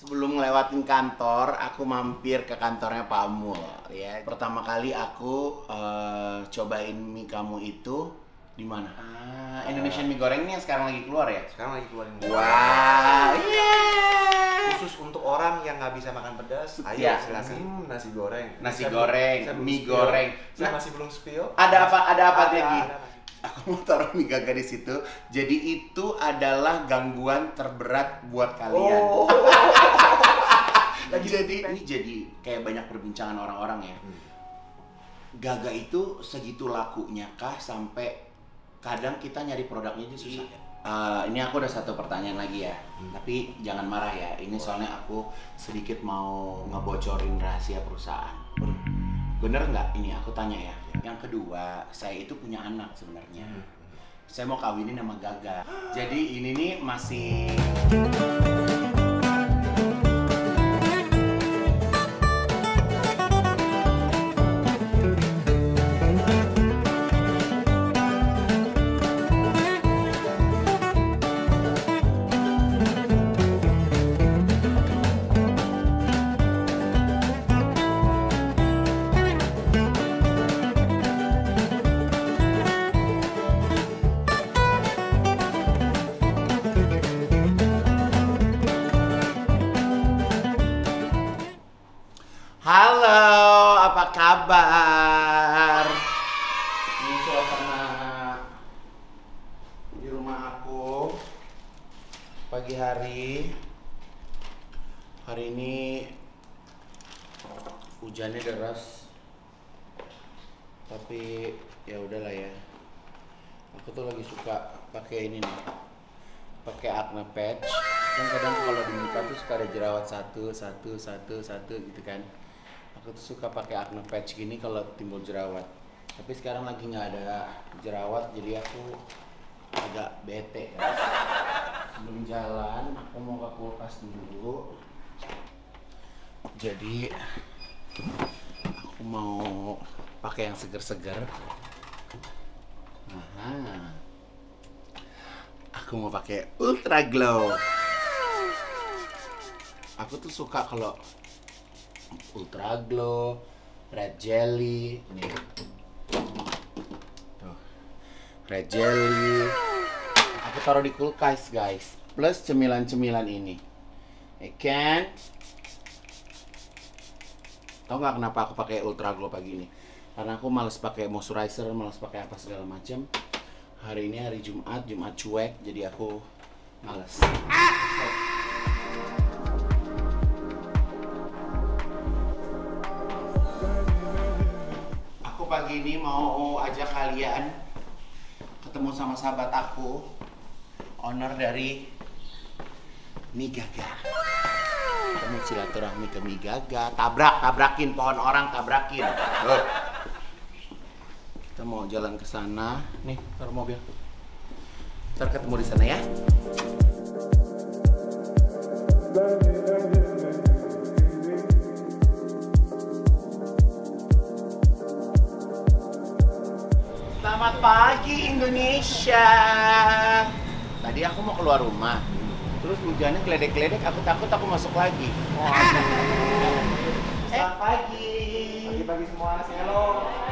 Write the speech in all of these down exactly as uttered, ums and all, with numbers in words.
Sebelum ngelewatin kantor, aku mampir ke kantornya Pak Mul ya. Pertama kali aku uh, cobain mie kamu itu di mana? Ah, Indonesian mie goreng ini yang sekarang lagi keluar ya? Sekarang lagi keluarin. Wow, yeah. Khusus untuk orang yang nggak bisa makan pedas, ayo Ya. silakan. Hmm, nasi goreng. Nasi Saya goreng, belum- saya belum mie spill. goreng. Saya Nah, masih belum spill. Ada apa? Ada apa Ada, lagi? ada, masih. Aku mau taruh mie gaga di situ. Jadi itu adalah gangguan terberat buat kalian. Oh. Lagi jadi ini jadi kayak banyak perbincangan orang-orang ya. Hmm. Gaga itu segitu lakunya kah sampai kadang kita nyari produknya aja susah ya? Uh, ini aku ada satu pertanyaan lagi ya, hmm. tapi jangan marah ya. Ini soalnya aku sedikit mau ngebocorin rahasia perusahaan. Bener nggak? Ini aku tanya ya. Yang kedua, saya itu punya anak sebenarnya. Hmm. Saya mau kawinin sama Gaga. Jadi ini nih masih. Halo, apa kabar? Ini suasana di rumah aku pagi hari. Hari ini hujannya deras, tapi ya udahlah ya. Aku tuh lagi suka pakai ini nih, pakai acne patch. Kan kadang kalau di muka tuh suka ada jerawat satu, satu, satu, satu gitu kan. Aku tuh suka pakai acne patch gini kalau timbul jerawat. Tapi sekarang lagi nggak ada jerawat, jadi aku agak bete. Guys. Sebelum jalan, aku mau ke kulkas dulu. Jadi aku mau pakai yang seger-seger. Aha. Aku mau pakai Ultra Glow. Aku tuh suka kalau Ultra Glow, Red Jelly, nih, tuh, Red Jelly. Aku taruh di kulkas guys, plus cemilan-cemilan ini, ya kan? Tau nggak kenapa aku pakai Ultra Glow pagi ini? Karena aku males pakai moisturizer, males pakai apa segala macam. Hari ini hari Jumat, Jumat cuek, jadi aku males. Pagi ini mau ajak kalian ketemu sama sahabat aku, owner dari Mie Gaga. Kita mau silaturahmi ke Mie Gaga, tabrak, tabrakin pohon orang, tabrakin. Loh. Kita mau jalan ke sana, nih taruh mobil. Ntar ketemu di sana ya. Selamat pagi Indonesia. Tadi aku mau keluar rumah, terus hujannya geledek-geledek, aku takut aku masuk lagi. Waduh. Selamat pagi. Pagi-pagi semua, hello.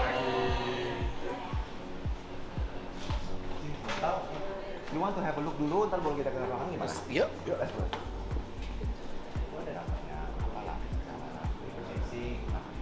You want to have a look dulu, ntar baru kita ke belakang gimana? Yuk. Yuk, let's go. Ada namanya apa lah? Basic,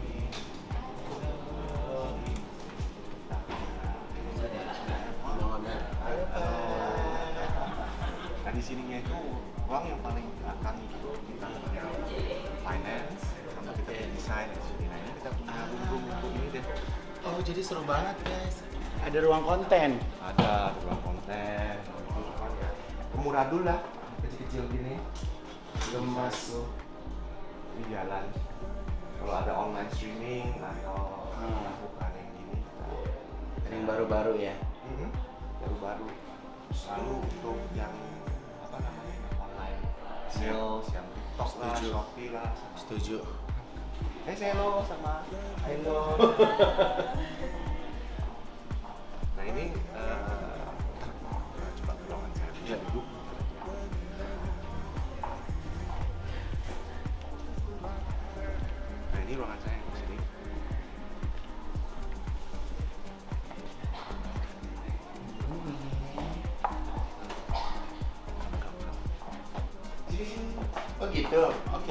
nah di sininya itu uang yang paling akan kita punya finance, sama kita punya desain, nah ini kita punya room untuk ini deh. Oh jadi seru banget guys. Ada ruang konten. Ada ruang konten. Murah dulu lah, kecil-kecil gini. Gemas tuh. Di jalan. Kalau ada online streaming atau Hmm. lakukan yang gini. Ada yang baru-baru ya. Mm-hmm. Baru-baru. Lalu untuk yang apa namanya online sales, yang TikTok lah, Setuju. Shopee lah. Setuju. Hey, say hello sama hello. Nah ini uh, coba ruangan saya bisa duduk. ini ruangan saya di sini. Oh gitu, oke.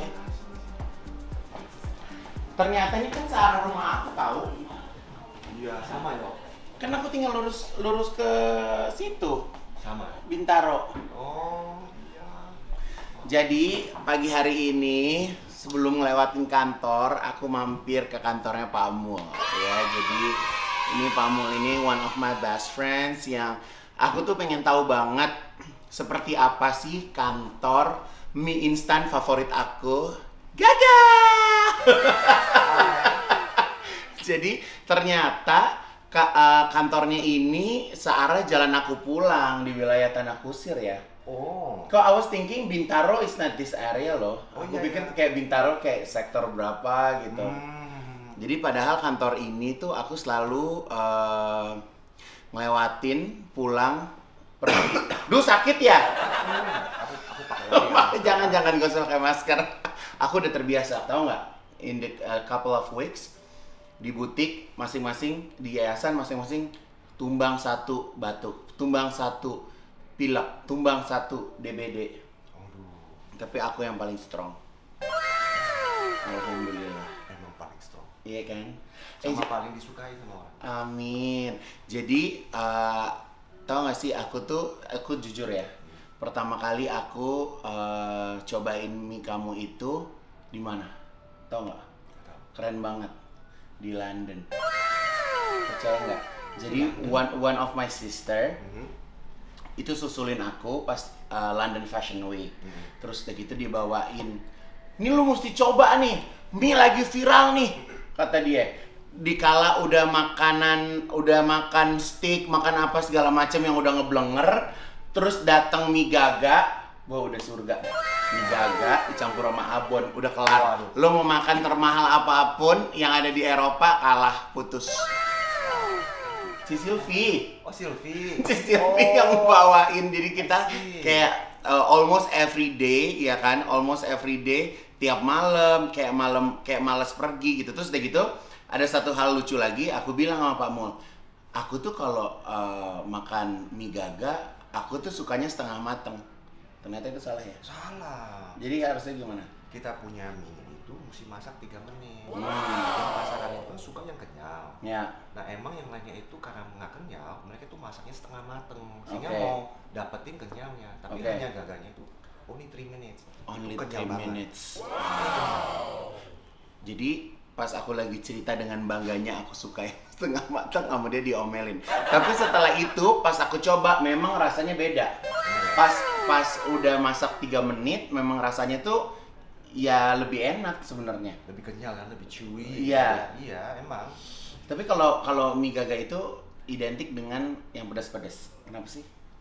Ternyata ini kan searah rumah aku tahu. Iya, sama ya. Kan aku tinggal lurus lurus ke situ, Sama. Bintaro. Oh, iya. Jadi pagi hari ini sebelum ngelewatin kantor, aku mampir ke kantornya Pak Mul. Ya, jadi ini Pak Mul ini one of my best friends yang aku tuh pengen tahu banget seperti apa sih kantor mie instan favorit aku, Gaga. Jadi ternyata ka- uh, kantornya ini searah jalan aku pulang di wilayah Tanah Kusir ya. Oh. Kok I was thinking Bintaro is not this area loh. Oh, Aku iya, pikir iya. kayak Bintaro kayak sektor berapa gitu. Hmm. Jadi padahal kantor ini tuh aku selalu uh, ngelewatin pulang pergi. Duh sakit ya? Aku aku pakai jangan jangan gak usah pakai masker. Aku udah terbiasa, tahu nggak? In the uh, couple of weeks di butik masing-masing di yayasan masing-masing tumbang satu batuk, tumbang satu pilek, tumbang satu D B D. Aduh, Tapi aku yang paling strong. Alhamdulillah. emang paling strong. Iya kan? Sama Eh, paling disukai sama orang. amin. Jadi uh, tau gak sih aku tuh, aku jujur ya. Pertama kali aku uh, cobain mie kamu itu di mana? Tau nggak? Keren banget di London. Percaya nggak? Jadi one one of my sister Mhm. itu susulin aku pas uh, London Fashion Week. Mhm. Terus udah gitu dia bawain, ini lu mesti coba nih, mie lagi viral nih, kata dia. Dikala udah makanan, udah makan steak, makan apa segala macam yang udah ngeblenger, terus datang mie Gaga, wah udah surga. Mie Gaga dicampur sama abon, udah kelar. Waduh. Lo mau makan termahal apapun yang ada di Eropa kalah, putus. Si Sylvie. Oh, Sylvie. Si Sylvie yang bawain, jadi kita I see. kayak uh, almost every day, ya kan, almost every day, tiap malam, kayak malam, kayak malas pergi gitu. Terus udah gitu, ada satu hal lucu lagi, aku bilang sama Pak Mul, aku tuh kalau uh, makan mie Gaga, aku tuh sukanya setengah mateng. Ternyata itu salah ya. Salah. Jadi harusnya gimana? Kita punya mie itu mesti masak tiga menit. Hmm. Yang pasaran itu suka yang kenyal. Ya, Nah, emang yang lainnya itu karena nggak kenyal, mereka tuh masaknya setengah mateng sehingga Oke. mau dapetin kenyalnya. Tapi Oke. hanya gaganya itu only three minutes. only Itu kenyal three banget. minutes. Jadi pas aku lagi cerita dengan bangganya aku suka yang setengah matang, sama dia diomelin. Tapi setelah itu pas aku coba memang rasanya beda. Pas pas udah masak tiga menit memang rasanya tuh ya lebih enak sebenarnya. Lebih kenyal kan, lebih chewy. Iya. Iya, emang. Tapi kalau kalau mie Gaga itu identik dengan yang pedas-pedas. Kenapa sih?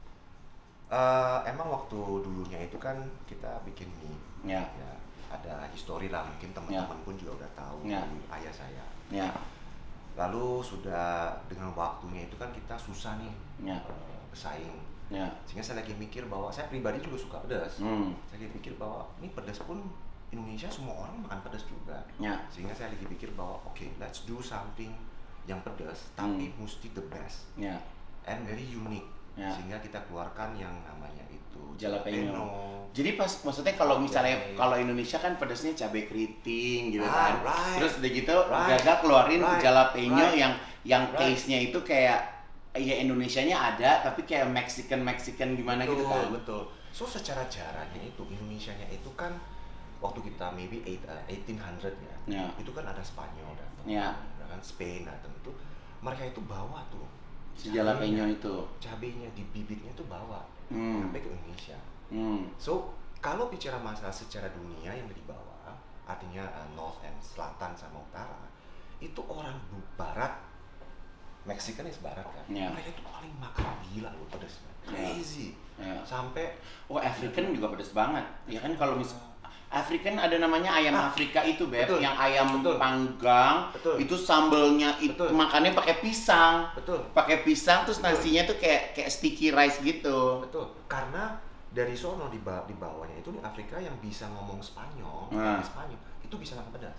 Eh, emang waktu dulunya itu kan kita bikin mie. Ya. Ya, ada histori lah, mungkin teman-teman pun juga udah tahu Ya. dari ayah saya. Ya. Lalu sudah dengan waktunya itu kan kita susah nih Ya. eh, bersaing. Ya. Sehingga saya lagi mikir bahwa saya pribadi juga suka pedas. Hmm. Saya lagi pikir bahwa ini pedas pun Indonesia semua orang makan pedas juga. Ya. Sehingga saya lagi pikir bahwa oke, okay, let's do something yang pedas tapi Hmm. mesti the best Ya. and very unique. Ya. Sehingga kita keluarkan yang namanya itu Jalapeno. Jadi pas maksudnya kalau misalnya Oke. kalau Indonesia kan pedasnya cabai keriting gitu Ah, kan. right. Terus udah gitu Right. Gaga keluarin Right. jalapeno Right. yang yang Right. taste-nya itu kayak ya Indonesianya ada tapi kayak Mexican Mexican gimana betul, gitu kan. betul. So secara caranya itu Indonesianya itu kan waktu kita maybe eight, uh, eighteen hundred ya, Ya. itu kan ada Spanyol datang, Ya. ada kan Spain datang itu mereka itu bawa tuh Si jalapeno itu. cabenya di bibitnya tuh bawa Hmm. sampai ke Indonesia. Hmm. So kalau bicara masalah secara dunia yang di bawah, artinya uh, North and Selatan sama Utara, itu orang bu- Barat, Mexican is Barat kan, Ya. mereka itu paling makan gila loh pedasnya, crazy, Ya. sampai Oh, African juga pedas banget. Ya kan kalau mis African ada namanya ayam Ah, Afrika itu, Beb, betul, yang ayam betul. panggang. Betul. Itu sambelnya itu Betul. makannya pakai pisang. betul, Pakai pisang terus Betul. nasinya tuh kayak kayak sticky rice gitu. betul, karena dari sono di, ba- di bawahnya itu di Afrika yang bisa ngomong Spanyol, Ah. ngomong Spanyol, itu bisa makan pedas.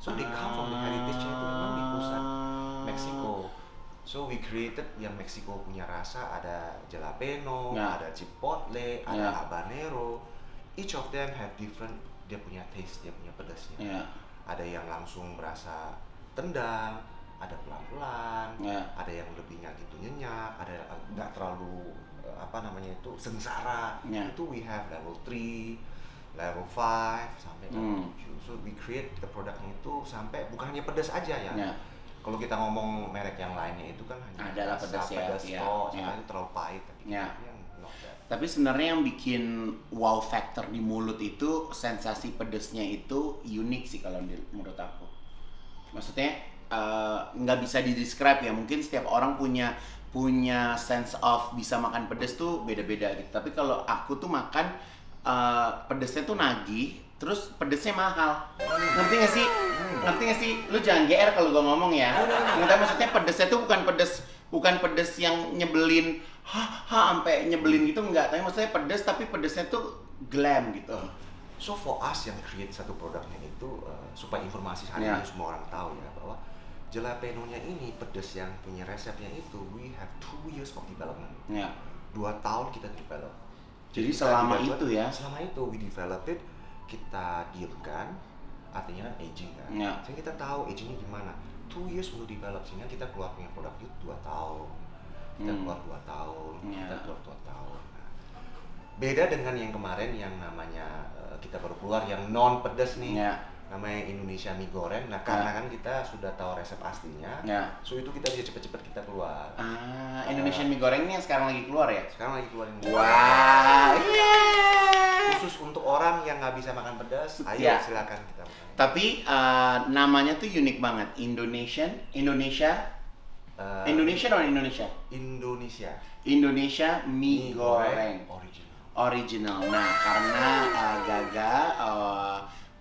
So they come from the heritage-nya itu memang di pusat Meksiko. So we created yang Meksiko punya rasa, ada jalapeno, Ya. ada chipotle, ada Ya. habanero. Each of them have different, dia punya taste, dia punya pedasnya. Ya. Ada yang langsung berasa tendang, ada pelan-pelan, Ya. ada yang lebih nggak gitu nyenyak, ada yang nggak terlalu eh, apa namanya itu sengsara. Ya. Itu we have level three, level five sampai level Hmm. tujuh. So we create the produknya itu sampai bukan hanya pedas aja ya. Ya. Kalau kita ngomong merek yang lainnya itu kan hanya Adalah rasa, pedas ya, pedas iya, toh, iya. soalnya itu terlalu pahit. Tapi Ya. itu yang not that. Tapi sebenarnya yang bikin wow factor di mulut itu sensasi pedesnya itu unik sih kalau di, menurut aku. Maksudnya eh, nggak bisa di-describe ya. Mungkin setiap orang punya punya sense of bisa makan pedes tuh beda-beda gitu. Tapi kalau aku tuh makan eh, pedesnya tuh nagih, terus pedesnya mahal. Ngerti gak sih? Ngerti gak sih? Lu jangan G R kalau gua ngomong ya. Ngerti maksudnya pedesnya tuh bukan pedes bukan pedes yang nyebelin, ha ha sampai nyebelin gitu enggak. Tapi maksudnya pedes tapi pedesnya tuh glam gitu. So for us yang create satu produknya itu uh, supaya informasi hari Ya. ini semua orang tahu ya bahwa jalapeno-nya ini pedas yang punya resepnya itu we have two years of development. Ya. Dua tahun kita develop. Jadi kita selama develop- itu ya? Selama itu we develop it, kita diamkan, artinya kan aging kan. Ya. Sehingga kita tahu agingnya gimana. Two years untuk develop sehingga kita keluar punya produk itu dua tahun. Kita Hmm. keluar dua tahun, Ya. kita keluar dua tahun. Nah, beda dengan yang kemarin yang namanya eh, kita baru keluar yang non pedas nih. Ya. Namanya Indonesia mie goreng. Nah, karena kan kita sudah tahu resep aslinya. Ya. So itu kita bisa cepet-cepet kita keluar. Ah, Indonesian mie goreng ini yang sekarang lagi keluar ya? Sekarang lagi keluarin. Wah, yeah. Khusus untuk orang yang nggak bisa makan pedas, ayo Ya. silakan kita makan. Tapi eh, namanya tuh unik banget. Indonesian, Indonesia, Eh, Indonesian or Indonesia? Indonesia Indonesia mie, mie goreng. original. Original. Nah, karena uh, Gaga uh,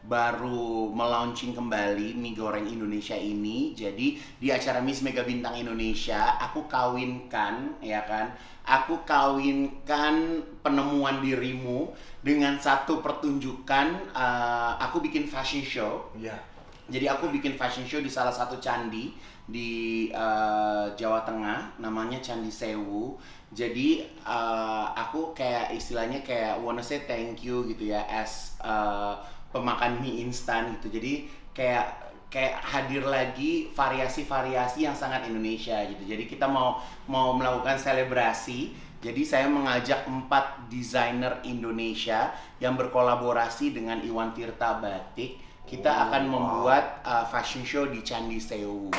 baru melaunching kembali mie goreng Indonesia ini, jadi di acara Miss Mega Bintang Indonesia, aku kawinkan, ya kan? Aku kawinkan penemuan dirimu dengan satu pertunjukan. Uh, aku bikin fashion show. Iya. Jadi aku bikin fashion show di salah satu candi di uh, Jawa Tengah, namanya Candi Sewu. Jadi uh, aku kayak istilahnya kayak wanna say thank you gitu ya as uh, pemakan mie instan gitu. Jadi kayak kayak hadir lagi variasi-variasi yang sangat Indonesia gitu. Jadi kita mau mau melakukan selebrasi. Jadi saya mengajak empat desainer Indonesia yang berkolaborasi dengan Iwan Tirta Batik. Kita Oh, akan wow. membuat uh, fashion show di Candi Sewu.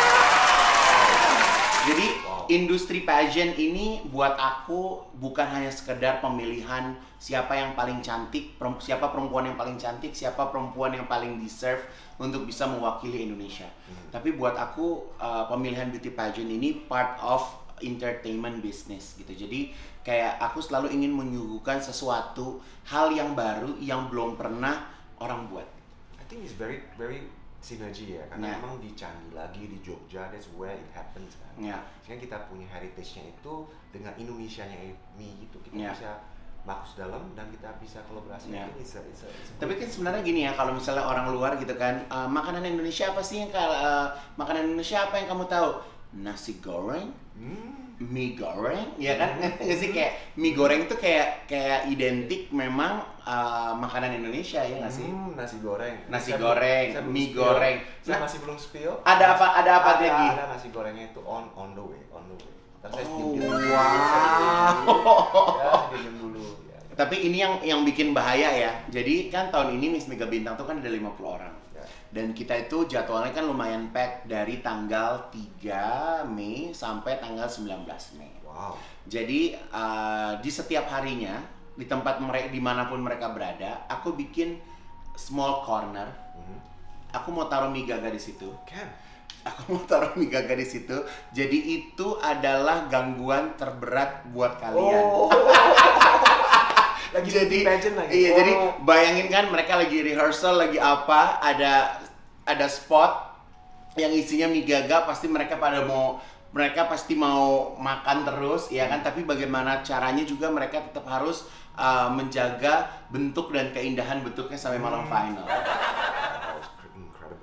Jadi Wow. industri pageant ini buat aku bukan hanya sekedar pemilihan siapa yang paling cantik, perem- siapa perempuan yang paling cantik, siapa perempuan yang paling deserve untuk bisa mewakili Indonesia. Hmm. Tapi buat aku uh, pemilihan beauty pageant ini part of entertainment business gitu. Jadi kayak aku selalu ingin menyuguhkan sesuatu hal yang baru yang belum pernah orang buat. I think it's very very sinergi ya, karena Ya. memang di Candi lagi di Jogja, that's where it happens kan. Ya. Sehingga kita punya heritage-nya itu dengan Indonesianya mie itu kita Ya. bisa bagus dalam dan kita bisa kolaborasi. Ya. I think it's a, it's a, it's a Tapi good- kan sebenarnya gini ya, kalau misalnya orang luar gitu kan, "Eh, makanan Indonesia apa sih yang kal- eh, makanan Indonesia apa yang kamu tahu? Nasi goreng, Hmm. mie goreng, ya kan? Nggak sih kayak mie goreng itu kayak kayak identik memang eh, makanan Indonesia ya nggak sih? Hmm, nasi goreng. Nasi Saya goreng, belum- saya belum mie spill. goreng. Saya Nah, masih belum spill. ada apa- ada apa ada, lagi? Ada nasi gorengnya itu on on the way, on the way. Ntar saya Oh, diem-diem dulu. wow. Ya, saya diem dulu. Ya, ya. Tapi ini yang yang bikin bahaya ya. Jadi kan tahun ini Miss Mega Bintang tuh kan ada lima puluh orang. Ya. Dan kita itu jadwalnya kan lumayan pack dari tanggal tiga Mei sampai tanggal sembilan belas Mei. Wow. Jadi uh, di setiap harinya di tempat mereka dimanapun mereka berada, aku bikin small corner. Mhm. Aku mau taruh mie Gaga di situ. Can. Aku mau taruh mie Gaga di situ. Jadi itu adalah gangguan terberat buat kalian. Oh. Lagi jadi pageant lagi. iya Oh. jadi bayangin kan mereka lagi rehearsal lagi apa, ada ada spot yang isinya mie Gaga, pasti mereka pada mau mereka pasti mau makan terus ya kan, tapi bagaimana caranya juga mereka tetap harus uh, menjaga bentuk dan keindahan bentuknya sampai malam Hmm. final. That was cr- incredible.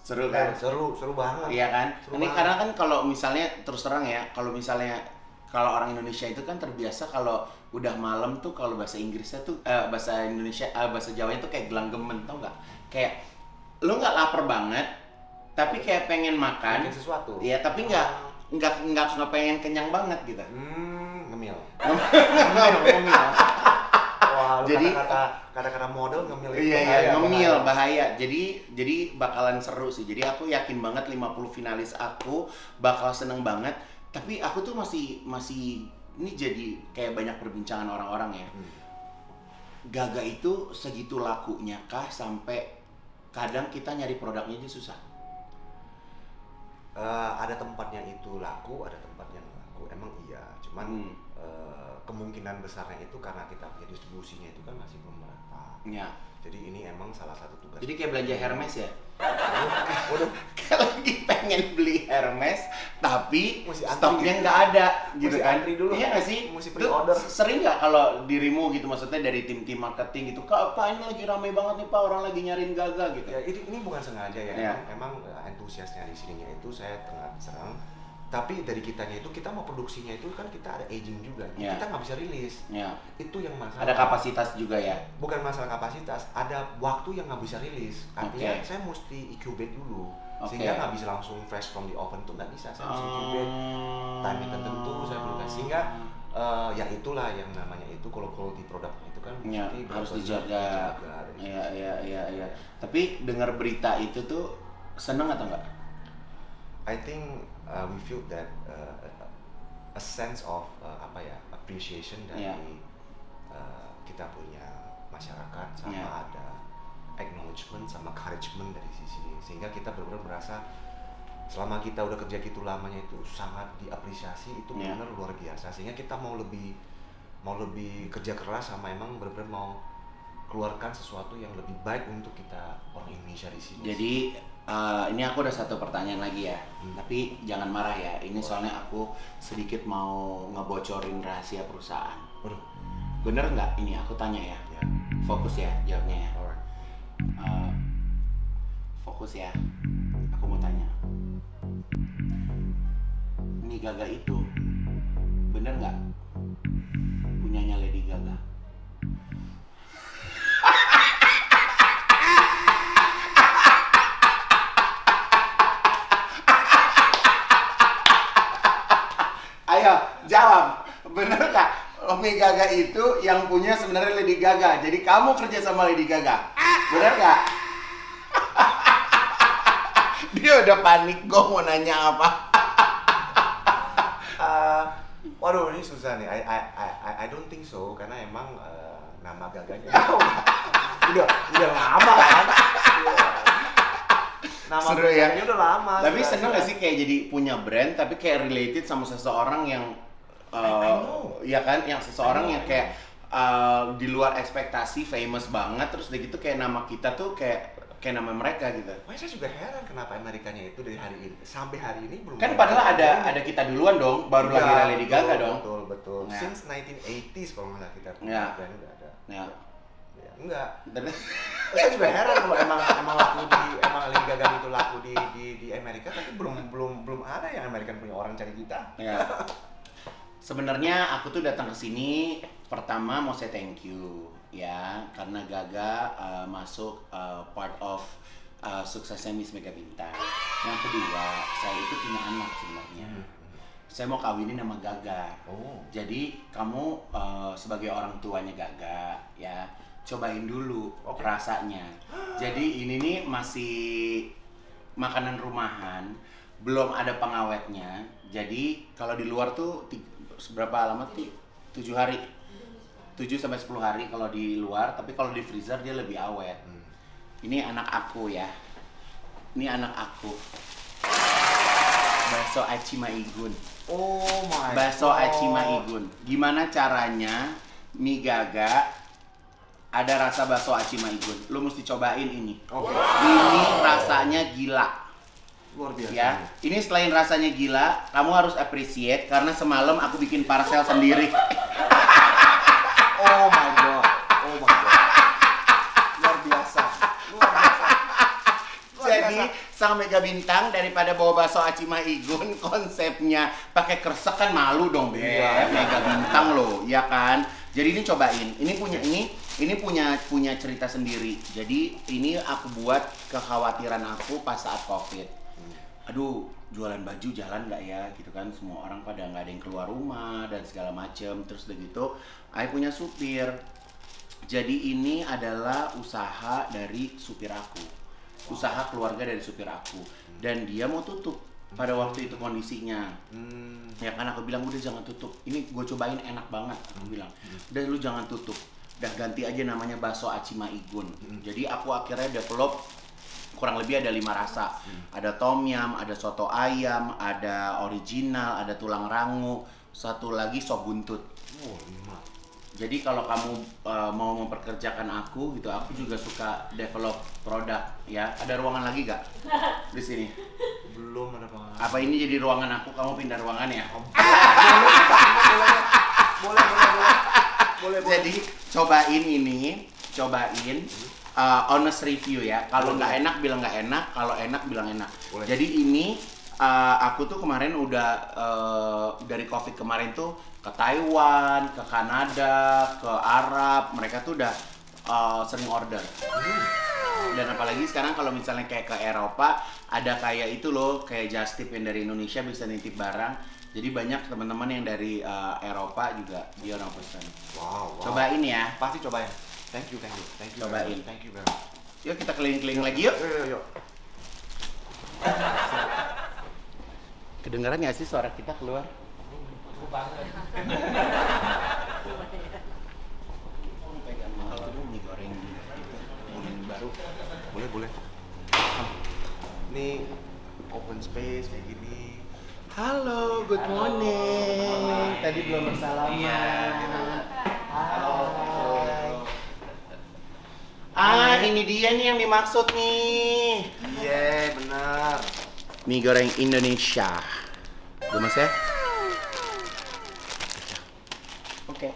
Seru kan? Seru, seru banget. Iya kan? Seru Ini banget. karena kan kalau misalnya terus terang ya, kalau misalnya kalau orang Indonesia itu kan terbiasa kalau udah malam tuh kalau bahasa Inggrisnya tuh eh, bahasa Indonesia eh, bahasa Jawanya tuh kayak gelanggemen, tau nggak? Kayak lu nggak lapar banget, tapi kayak pengen makan. Bikin sesuatu. Iya, tapi nggak nggak nggak nggak pengen kenyang banget gitu. Hmm, ngemil. ngemil, ngemil. Wah, lu Jadi- kata-kata kata-kata model ngemil itu Iya, iya, bahaya, ngemil, bahaya. bahaya. Jadi jadi bakalan seru sih. Jadi aku yakin banget lima puluh finalis aku bakal seneng banget. Tapi aku tuh masih masih ini jadi kayak banyak perbincangan orang-orang ya. Hmm. Gaga itu segitu lakunya kah sampai kadang kita nyari produknya aja susah. Eh, ada tempatnya itu laku, ada tempatnya nggak laku. Emang iya, cuman Hmm. eh, kemungkinan besarnya itu karena kita punya distribusinya itu kan masih belum merata. Ya. Jadi ini emang salah satu tugas. Jadi kayak belanja Hermes ya. Waduh, Kayak lagi pengen beli Hermes tapi Mesti antri. stoknya nggak ada gitu Mesti kan. antri dulu. Iya nggak sih? Mesti Lu pre-order. sering nggak kalau dirimu gitu, maksudnya dari tim-tim marketing gitu, Kak, Pak ini lagi rame banget nih Pak, orang lagi nyariin Gaga gitu. ya ini, ini bukan sengaja ya. Ya. Emang, emang eh, antusiasnya di sininya itu saya tengah serang. Tapi dari kitanya itu kita mau produksinya itu kan kita ada aging juga. Ya. Kita nggak bisa rilis. Ya. Itu yang masalah. Ada kapasitas juga ya. Bukan masalah kapasitas, ada waktu yang nggak bisa rilis. Artinya Oke. saya mesti incubate dulu, Oke. sehingga nggak bisa langsung fresh from the oven tuh nggak bisa. Saya mesti incubate, Hmm. timing tertentu saya perlu kasih. Sehingga eh, ya itulah yang namanya itu kalau quality produk itu kan Ya, mesti harus benar-benar dijaga. dijaga dari Iya, sisi. iya, iya, iya. Tapi dengar berita itu tuh seneng atau enggak? I think uh, we feel that uh, a sense of uh, apa ya appreciation dari Yeah. uh, kita punya masyarakat sama Yeah. ada acknowledgement sama encouragement dari sisi ini. Sehingga kita benar-benar merasa selama kita udah kerja gitu lamanya itu sangat diapresiasi, itu Yeah. benar luar biasa. Sehingga kita mau lebih mau lebih kerja keras sama emang benar-benar mau keluarkan sesuatu yang lebih baik untuk kita orang Indonesia di sini. Jadi eh, ini aku udah satu pertanyaan lagi ya, Hmm. tapi jangan marah ya. Ini soalnya aku sedikit mau ngebocorin rahasia perusahaan. Waduh, Bener nggak? Ini aku tanya ya. ya. Fokus ya jawabnya ya. Alright. Eh, fokus ya. Aku mau tanya. Ini Gaga itu bener nggak punyanya Lady Gaga? Ayo jawab, bener nggak Lady Gaga itu yang punya sebenarnya Lady Gaga? Jadi kamu kerja sama Lady Gaga, bener nggak? Dia udah panik, gue mau nanya apa? Uh, waduh ini susah nih. I I I I- I don't think so karena emang uh, nama gaganya udah udah lama kan. Nama Seru ya. gaganya udah lama. Tapi sudah- seneng gak sudah- sih kayak jadi punya brand tapi kayak related sama seseorang yang I uh, know. ya kan, yang seseorang I know, yang I kayak uh, di luar ekspektasi famous banget, terus udah gitu kayak nama kita tuh kayak kayak nama mereka gitu. Wah, saya juga heran kenapa Amerikanya itu dari hari ini sampai hari ini belum. Kan padahal ada ada kita duluan dong, baru Iya, lahirnya Lady Gaga betul, dong. Betul betul. Ya. Since nineteen eighties kalau nggak salah kita punya Ya. brand udah ada. Ya. Ya, enggak. Dan- Saya juga heran kalau emang emang laku di emang Lady Gaga itu laku di di di Amerika tapi belum belum belum ada yang American punya orang cari kita. Ya. Sebenarnya aku tuh datang ke sini pertama mau say thank you ya, karena Gaga uh, masuk uh, part of uh, suksesnya Miss Mega Bintang. Yang kedua, saya itu punya anak sebenarnya. Saya mau kawinin sama Gaga. Oh. Jadi kamu uh, sebagai orang tuanya Gaga ya, cobain dulu Oke. rasanya. Jadi ini nih masih makanan rumahan, belum ada pengawetnya. Jadi kalau di luar tuh ti- berapa lama tuh? tujuh hari. tujuh sampai sepuluh hari kalau di luar, tapi kalau di freezer dia lebih awet. Hmm. Ini anak aku ya. Ini anak aku. Bakso Aci Maigun. Oh my Bakso God. Aci Maigun. Gimana caranya mie Gaga ada rasa bakso Aci Maigun? Lu mesti cobain ini. Oke. Ini rasanya gila. Luar biasa. Ya, ini selain rasanya gila, kamu harus appreciate karena semalam aku bikin parcel sendiri. Oh my god. Oh my god. Luar biasa. Luar biasa. Luar Jadi biasa. sang mega bintang daripada bawa bakso Aci Maigun konsepnya pakai kresek kan malu dong Beb. Iya. Mega bintang loh, ya kan? Jadi ini cobain. Ini punya ini ini punya punya cerita sendiri. Jadi ini aku buat kekhawatiran aku pas saat Covid. Aduh, jualan baju jalan nggak ya gitu kan, semua orang pada nggak ada yang keluar rumah dan segala macem. Terus udah gitu Ai punya supir, jadi ini adalah usaha dari supir aku, usaha keluarga dari supir aku, dan dia mau tutup pada waktu itu kondisinya. Hmm. Ya kan aku bilang udah jangan tutup, ini gue cobain enak banget, aku bilang udah lu jangan tutup, udah ganti aja namanya bakso Aci Maigun. Jadi aku akhirnya develop kurang lebih ada lima rasa. Hmm. Ada tom yum, ada soto ayam, ada original, ada tulang rangu, satu lagi sop buntut. Oh, lima. Jadi kalau kamu uh, mau memperkerjakan aku gitu, aku juga suka develop produk ya. Ada ruangan lagi gak di sini? Belum ada pengalaman. Apa ini jadi ruangan aku, kamu pindah ruangan ya? Boleh, boleh, boleh. Boleh, boleh. Jadi cobain ini, cobain. Uh, honest review ya, kalau nggak enak bilang nggak enak, kalau enak bilang enak. Boleh. Jadi ini uh, aku tuh kemarin udah uh, dari Covid kemarin tuh ke Taiwan, ke Kanada, ke Arab, mereka tuh udah uh, sering order. Dan apalagi sekarang kalau misalnya kayak ke Eropa, ada kayak itu loh, kayak Just Tip yang dari Indonesia bisa nitip barang. Jadi banyak teman-teman yang dari uh, Eropa juga dia orang pesan. Wow, wow. Cobain ya. Pasti cobain. Thank you, thank you, thank you. Cobain. very much, Thank you very much. Yuk kita keliling-keliling lagi yuk. Yuk, yuk, yuk. Kedengaran nggak sih suara kita keluar? Mie goreng goreng baru. Boleh, boleh. Ini open space kayak gini. Halo, good morning. Tadi belum bersalaman. Halo. Ah, ini dia nih yang dimaksud nih. Iya, yeah, benar. Mie goreng Indonesia. Gemes ya? Oke.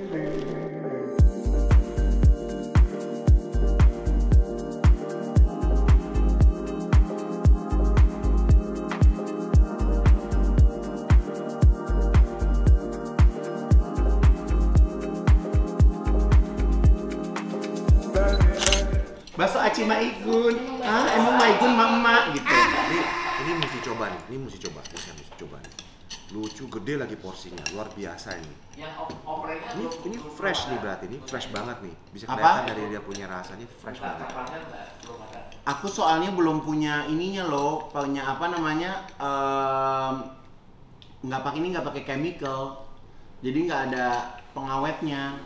Bakso Aci Maigun. Ah, emang Maigun mama gitu. Ini ini mesti coba nih, ini mesti coba, ini mesti coba nih. Lucu, gede lagi porsinya, luar biasa ini. Ini, ini fresh nih berarti, ini fresh banget nih. Bisa kelihatan Apa? dari dia punya rasanya fresh banget. Aku soalnya belum punya ininya loh, punya apa namanya? em, nggak pakai ini nggak pakai chemical, jadi nggak ada pengawetnya.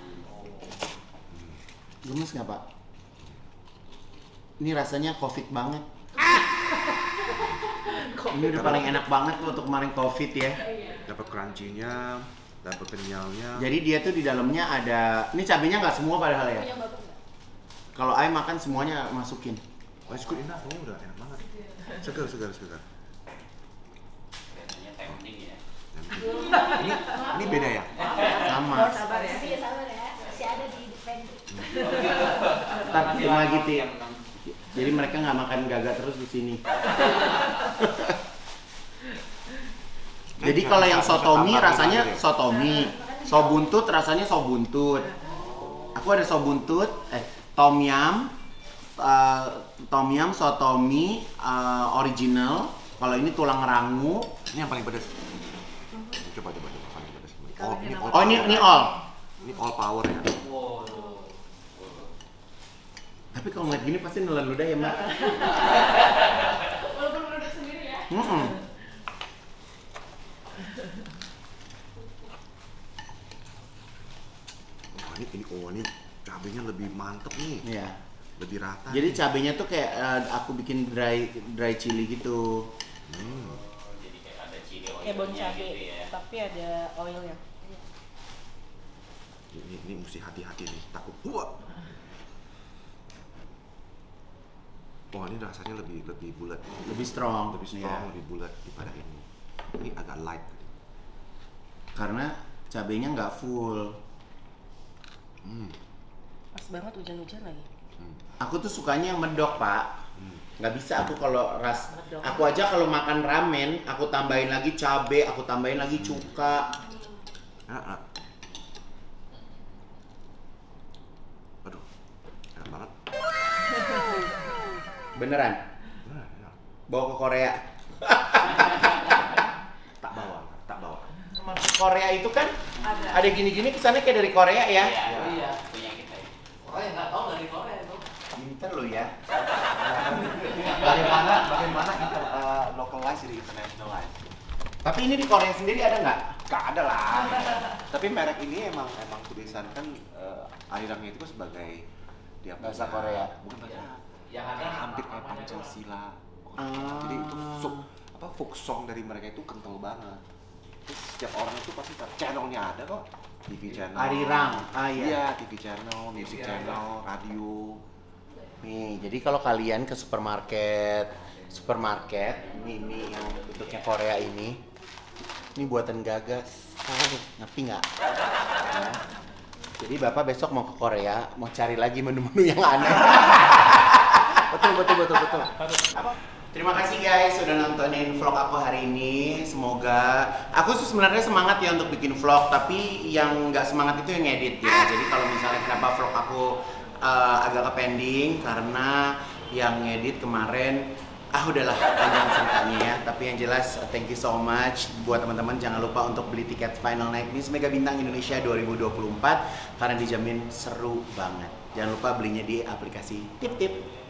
Gemes nggak Pak? Ini rasanya Covid banget. Ini udah paling enak banget tuh untuk kemarin Covid ya. Dapat crunchy-nya, dapat kenyalnya. Jadi dia tuh di dalamnya ada, ini cabenya nggak semua padahal ya. Kalau Ai makan semuanya masukin. Oh, it's good enough, ini udah enak banget. Segar, segar, segar. Ini, ini beda ya? Sama. Sabar ya. Iya sabar ya. Masih ada di pantry. Ntar cuma gitu ya. Jadi mereka nggak makan gagak terus di sini. Jadi kalau yang sotomi rasanya sotomi, sop buntut rasanya sop buntut. Aku ada sop buntut, eh tom yum, uh, tom yum sotomi uh, original. Kalau ini tulang rangu. Ini yang paling pedas. Coba, coba, coba paling pedas. Oh, ini all. Oh ini power. ini all. Ini all power ya. Tapi kalau ngeliat gini pasti nelan ludah ya Mbak. Walaupun produk sendiri ya. Mm-mm. Oh, ini, ini, oh, ini cabenya lebih mantep nih. Iya. Lebih rata. Jadi nih. cabenya tuh kayak uh, aku bikin dry dry chili gitu. Hmm. Kayak bon cabe, tapi ada oilnya. Ini, ini mesti hati-hati nih, takut buat. Wah, ini rasanya lebih lebih bulat, Lebih strong. lebih strong, Iya. lebih bulat daripada ini. Ini agak light. Karena cabenya nggak full. Hmm. Pas banget hujan-hujan lagi. Hmm. Aku tuh sukanya yang medok Pak. Hmm. Nggak bisa aku kalau ras. Berat dong. Aku aja kalau makan ramen, aku tambahin lagi cabe, aku tambahin lagi cuka. Ah, ah. Aduh, enak banget. Beneran? Nah, enak. Bawa ke Korea. Tak bawa, tak bawa. Korea itu kan ada gini-gini kesannya kayak dari Korea ya. Iya, iya, punya kita. Orang yang nggak tahu dari Korea itu. Pinter lo ya. Bagaimana, bagaimana inter, uh, localize jadi internationalize? Tapi ini di Korea sendiri ada nggak? Gak ada lah. Tapi merek ini emang emang tulisan kan uh, akhirnya itu sebagai dia Bahasa punya- Korea. Bukan bahasa. Yang ada Hampir kayak Pancasila. Ah. Jadi itu folk, apa folk song dari mereka itu kental banget. Terus setiap orang itu pasti tahu. Channelnya ada kok. T V channel. Arirang. Ah Iya, iya. T V channel, music channel, radio. Nih, jadi kalau kalian ke supermarket, supermarket, ini, ini yang bentuknya Korea ini, ini buatan Gagas. Oh, ngerti nggak? Ya. Jadi Bapak besok mau ke Korea, mau cari lagi menu-menu yang aneh. Betul, betul, betul, betul. Apa? Terima kasih guys sudah nontonin vlog aku hari ini. Semoga aku tuh sebenarnya semangat ya untuk bikin vlog, tapi yang nggak semangat itu yang edit ya. Jadi kalau misalnya kenapa vlog aku uh, agak ke pending karena yang ngedit kemarin ah udahlah panjang ceritanya ya. Tapi yang jelas thank you so much buat teman-teman, jangan lupa untuk beli tiket Final Night Miss Mega Bintang Indonesia dua ribu dua puluh empat karena dijamin seru banget. Jangan lupa belinya di aplikasi Tip Tip.